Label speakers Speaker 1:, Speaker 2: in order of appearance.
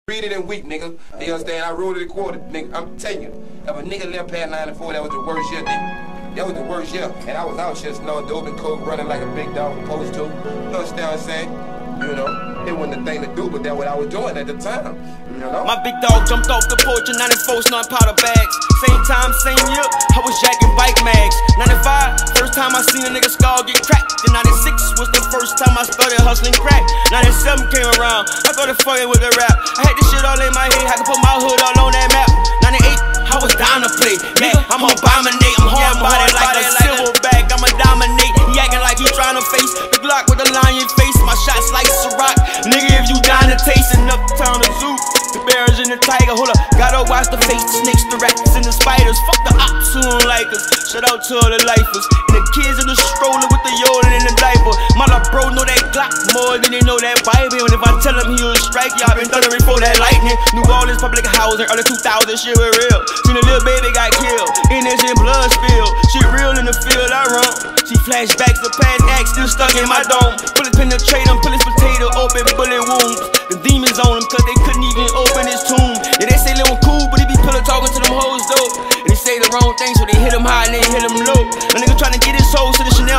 Speaker 1: Read it and weep, nigga. You understand? I wrote it a quarter, nigga. I'm telling you, if a nigga left past 94, that was the worst year, nigga. That was the worst year. And I was out here snowing dope and coke, running like a big dog supposed to. You understand what I'm saying? You know, it wasn't the thing to do, but that's what I was doing at the time. You know?
Speaker 2: My big dog jumped off the porch in 94, snorting powder bags. Same time, same year, I was jacking bike mags. 95, first time I seen a nigga skull get cracked. And 96 was the first time I started hustling crack. 97 came around, I started fucking with the rap. I had this shit all in my head, I could put my hood all on that map. 98, I was down to play. Man, I'm gon' dominate, I'm hard-bodied like a silverback, I'ma dominate. He acting like he tryna face the Glock with a lion face. My shots like Ciroc, nigga, if you down to taste in Uptown the zoo. The bears and the tiger, hold up, gotta watch the face, the snakes, the rats, and the spiders. Fuck the ops who don't like us. Shout out to all the lifers and the kids in the stroller with the Yoda in the diaper. My little bro know that Glock more than they know that Bible. And if I tell him he was strike, y'all been thundering for that lightning. New Orleans public housing, early 2000, shit was real. Seen a little baby got killed, innocent blood spilled. Shit real in the field I run. She flashbacks the past acts still stuck in my dome. Bullets penetrate them, pull his potato open, bullet wounds. The demons on him cause they couldn't even open his tomb. Yeah, they say Lil cool, but he be pillow talking to them hoes though. And they say the wrong things, so they hit him high and they hit him low. A nigga trying to get his soul to the Chanel.